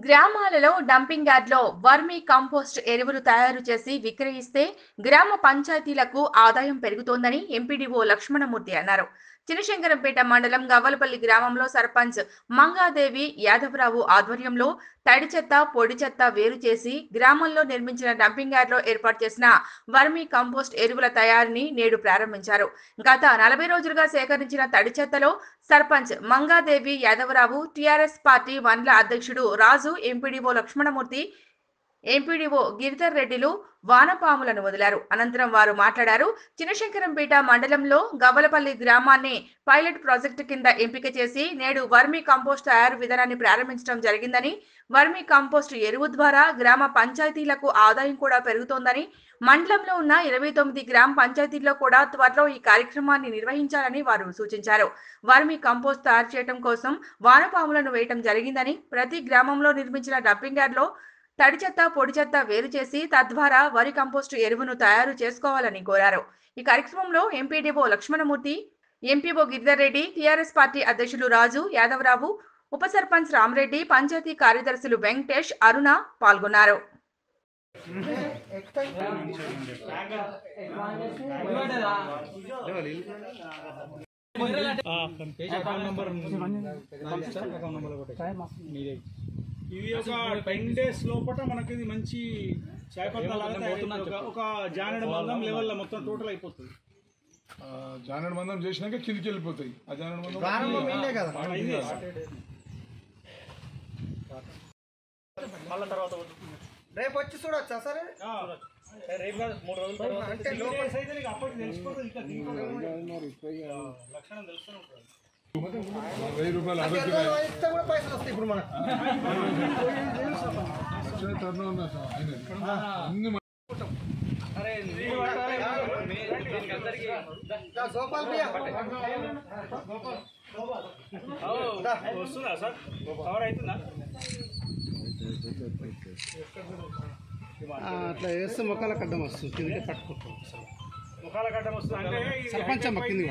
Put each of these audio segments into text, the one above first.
గ్రామాలలో డంపింగ్ యార్డ్లో vermi compost ఎరువులు తయారు చేసి విక్రయిస్తే గ్రామ పంచాయతీలకు ఆదాయం పెరుగుతోందని ఎంపీడీఓ లక్ష్మణమూర్తి అన్నారు. చినశంకరంపేట మండలం గవ్వలపల్లి గ్రామంలో సర్పంచ్ మంగాదేవి యాదవరావు ఆధ్వర్యంలో తడి చెత్త, పొడి చెత్త వేరు చేసి గ్రామంలో నిర్మించిన డంపింగ్ యార్డ్లో ఏర్పాటు చేసిన వర్మీ కంపోస్ట్ ఎరువుల తయారీని నేడు ప్రారంభించారు. గత 40 రోజులుగా సేకరించిన తడి చెత్తలో సర్పంచ్ మంగాదేవి యాదవరావు, టీఆర్ఎస్ పార్టీ మండల అధ్యక్షుడు రాజు, ఎంపీడీఓ లక్ష్మణమూర్తి, ఎంపీడీఓ గిరిధర్ రెడ్డిలు వానపాములను వదిలారు. అనంతరం వారు మాట్లాడారు. చినశంకరంపేట మండలంలో గవ్వలపల్లి గ్రామాన్ని పైలట్ ప్రాజెక్టు కింద ఎంపిక చేసి నేడు వర్మీ కంపోస్ట్ తయారు విధానాన్ని ప్రారంభించడం జరిగిందని, వర్మీ కంపోస్ట్ ఎరువు ద్వారా గ్రామ పంచాయతీలకు ఆదాయం కూడా పెరుగుతోందని, మండలంలో ఉన్న 29 గ్రామ పంచాయతీల్లో కూడా త్వరలో ఈ కార్యక్రమాన్ని నిర్వహించాలని వారు సూచించారు. వర్మీ కంపోస్ట్ తయారు చేయడం కోసం వానపాములను వేయటం జరిగిందని, ప్రతి గ్రామంలో నిర్మించిన డంపింగ్ యార్డ్లో తడి చెత్త, పొడి చెత్త వేరు చేసి తద్వారా వరి కంపోస్టు ఎరువును తయారు చేసుకోవాలని కోరారు. ఈ కార్యక్రమంలో MPDO Lakshmanamurthy, MPO Giridhar Reddy, TRS party అధ్యక్షులు రాజు, యాదవరావు, ఉప సర్పంచ్ రామరెడ్డి, పంచాయతీ కార్యదర్శులు వెంకటేష్, అరుణ పాల్గొన్నారు. ఇది ఒక 10 days లోపల మనకి మంచి ఒక జానెడ్ మందం లెవెల్లో మొత్తం టోటల్ అయిపోతుంది. జానెడ్ మందం చేసినాక కిందికి వెళ్ళిపోతాయి. ఆ జానెడ్ మందం మళ్ళీ తర్వాత రేపు వచ్చి చూడొచ్చా సరే? రేపు 3 రోజుల తర్వాత అప్పటికి తెలిసిపోతుంది. లక్షణం తెలుస్తూనే ఉంటుంది. 1000 రూపాయలు ఇస్తే కూడా పైసలు వస్తాయి. ఇప్పుడు మనకు వస్తుందా సార్? కవర్ అవుతుందా? అట్లా వేస్తే మొక్కల కడ్డం వస్తుంది, కిందకి కట్టుకుంటాం. ముఖాల గడ్డం వస్తుంది అంటే సర్పంచమ్మ కింది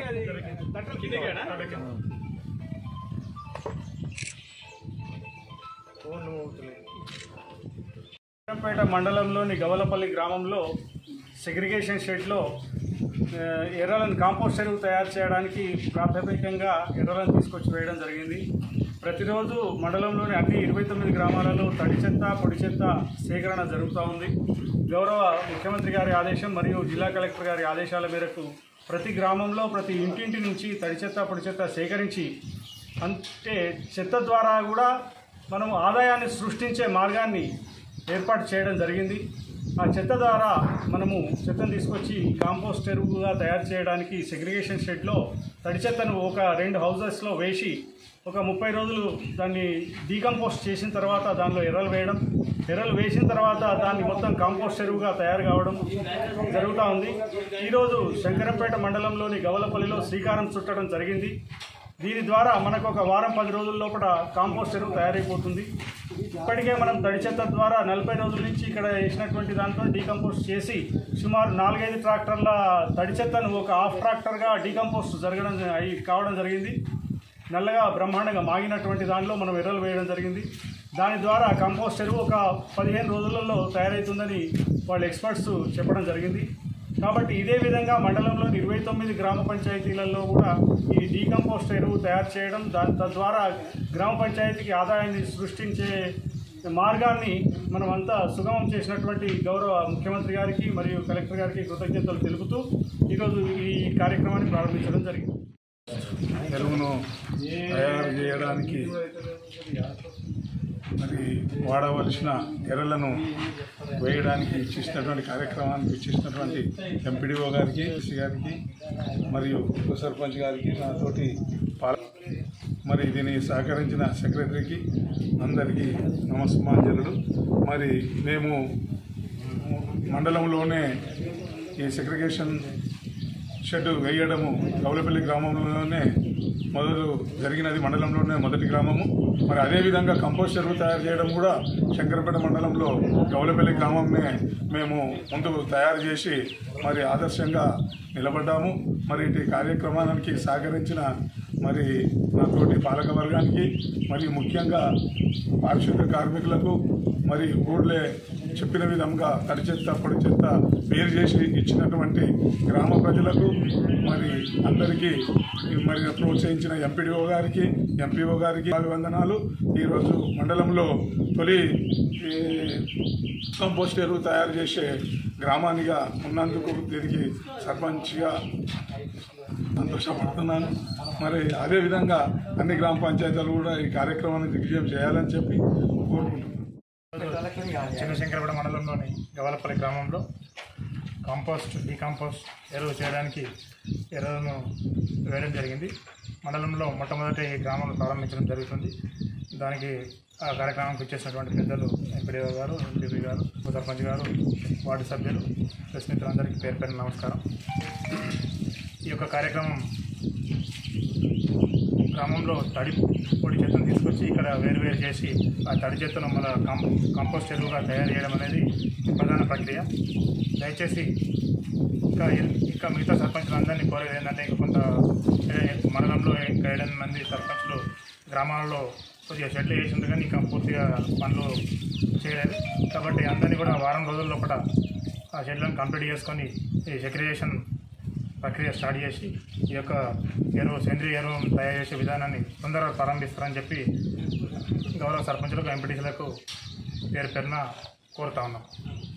పేట మండలంలోని గవ్వలపల్లి గ్రామంలో సెగ్రిగేషన్ షెడ్లో ఎర్రలను కాంపోస్ట్ ఎరువు తయారు చేయడానికి ప్రాథమికంగా ఎర్రలను తీసుకొచ్చి వేయడం జరిగింది. ప్రతిరోజు మండలంలోని అన్ని 29 గ్రామాలలో తడి చెత్త, పొడి చెత్త సేకరణ జరుగుతూ ఉంది. గౌరవ ముఖ్యమంత్రి గారి ఆదేశం మరియు జిల్లా కలెక్టర్ గారి ఆదేశాల మేరకు ప్రతి గ్రామంలో ప్రతి ఇంటింటి నుంచి తడి చెత్త, పొడి చెత్త సేకరించి, అంటే చెత్త ద్వారా కూడా మనం ఆదాయాన్ని సృష్టించే మార్గాన్ని ఏర్పాటు చేయడం జరిగింది. ఆ చెత్త ద్వారా మనము చెత్తను తీసుకొచ్చి కాంపోస్ట్ ఎరువుగా తయారు చేయడానికి సెగ్రిగేషన్ షెడ్లో తడి చెత్తను ఒక 2 హౌజెస్లో వేసి ఒక 30 రోజులు దాన్ని డీకంపోస్ట్ చేసిన తర్వాత దానిలో ఎర్రలు వేసిన తర్వాత దాన్ని మొత్తం కాంపోస్ట్ ఎరువుగా తయారు కావడం జరుగుతూ ఉంది. ఈరోజు శంకరంపేట మండలంలోని గవ్వలపల్లిలో శ్రీకారం చుట్టడం జరిగింది. దీని ద్వారా మనకు ఒక వారం 10 రోజుల లోపల కాంపోస్ట్ ఎరువు తయారైపోతుంది. ఇప్పటికే మనం తడి చెత్త ద్వారా 40 రోజుల నుంచి ఇక్కడ వేసినటువంటి దాంట్లో డీకంపోస్ట్ చేసి సుమారు 4-5 ట్రాక్టర్ల తడి చెత్తను ఒక హాఫ్ ట్రాక్టర్గా డీకంపోస్ట్ కావడం జరిగింది. నల్లగా బ్రహ్మాండంగా మాగినటువంటి దానిలో మనం ఎర్రలు వేయడం జరిగింది. దాని ద్వారా కంపోస్ట్ ఎరువు ఒక 15 రోజులలో తయారవుతుందని వాళ్ళు ఎక్స్పర్ట్స్ చెప్పడం జరిగింది. కాబట్టి ఇదే విధంగా మండలంలోని 29 గ్రామ పంచాయతీలలో కూడా ఈ డీకంపోస్ట్ ఎరువు తయారు చేయడం, తద్వారా గ్రామ పంచాయతీకి ఆదాయాన్ని సృష్టించే మార్గాన్ని మనమంతా సుగమం చేసినటువంటి గౌరవ ముఖ్యమంత్రి గారికి మరియు కలెక్టర్ గారికి కృతజ్ఞతలు తెలుపుతూ ఈరోజు ఈ కార్యక్రమాన్ని ప్రారంభించడం జరిగింది. ఎరువును తయారు చేయడానికి మరి వాడవలసిన ఎర్రలను వేయడానికి ఇచ్చినటువంటి కార్యక్రమానికి ఇచ్చినటువంటి ఎంపీడీఓ గారికి, ఎస్సీ గారికి మరియు ఉప సర్పంచ్ గారికి, నాతోటి మరి దీన్ని సహకరించిన సెక్రటరీకి అందరికీ నమస్మాంజలుడు. మరి మేము మండలంలోనే ఈ సెగ్రిగేషన్ షెడ్ వేయడము గవ్వలపల్లి గ్రామంలోనే మొదలు జరిగినది, మండలంలోనే మొదటి గ్రామము. మరి అదేవిధంగా కంపోస్ట్ ఎరువు తయారు చేయడం కూడా శంకరపేట మండలంలో గవ్వలపల్లి గ్రామంనే మేము ముందు తయారు చేసి మరి ఆదర్శంగా నిలబడ్డాము. మరి ఇటు కార్యక్రమానికి సహకరించిన మరి నాతోటి పాలక వర్గానికి మరియు ముఖ్యంగా పారిశుద్ధ కార్మికులకు మరి ఊళ్ళే చెప్పిన విధంగా తడి చెత్త పొడి చెత్త వేరు చేసి ఇచ్చినటువంటి గ్రామ ప్రజలకు మరి అందరికీ మరి ప్రోత్సహించిన ఎంపీడీఓ గారికి ఎంపీఓ గారికి అభివందనాలు. ఈరోజు మండలంలో తొలి కంపోస్ట్ ఎరువు తయారు చేసే గ్రామానిగా ఉన్నందుకు దీనికి సర్పంచ్గా సంతోషపడుతున్నాను. మరి అదేవిధంగా అన్ని గ్రామ పంచాయతీలు కూడా ఈ కార్యక్రమాన్ని దిగ్విజయం చేయాలని చెప్పి కోరుకుంటున్నాను. చిన్నశంకరపేట మండలంలోని గవలపల్లి గ్రామంలో డీకంపోస్ట్ ఎరువు చేయడానికి ఎరువును వేయడం జరిగింది. మండలంలో మొట్టమొదటి ఈ గ్రామంలో ప్రారంభించడం జరుగుతుంది. దానికి ఆ కార్యక్రమానికి వచ్చేసినటువంటి పెద్దలు ఎంపీడీఓ గారు, ఎంపీపీ గారు, ఉప సర్పంచ్ గారు, వార్డు సభ్యులు, ప్రెస్ మిత్రులందరికీ పేరు పేరు నమస్కారం. ఈ యొక్క కార్యక్రమం గ్రామంలో తడి పొడి చెత్తను తీసుకొచ్చి ఇక్కడ వేరు చేసి ఆ తడి చెత్తను మన కంపోస్ట్ ఎరువుగా తయారు చేయడం అనేది ప్రధాన ప్రక్రియ. దయచేసి ఇంకా మిగతా సర్పంచులందరినీ కోరేది ఏంటంటే కొంత మండలంలో ఇంకా 7 మంది సర్పంచులు గ్రామాల్లో కొద్దిగా షెడ్లు వేసింది కానీ ఇంకా పూర్తిగా పనులు చేయలేదు. కాబట్టి అందరినీ కూడా వారం రోజుల్లో కూడా ఆ షెడ్లను కంప్లీట్ చేసుకొని ఈ సెగ్రిగేషన్ ప్రక్రియ స్టార్ట్ చేసి ఈ యొక్క సేంద్రీయ ఎరువును తయారు చేసే విధానాన్ని తొందరగా ప్రారంభిస్తారని చెప్పి గౌరవ సర్పంచులకు, ఎంపీటీసీలకు పేరున కోరుతా ఉన్నాం.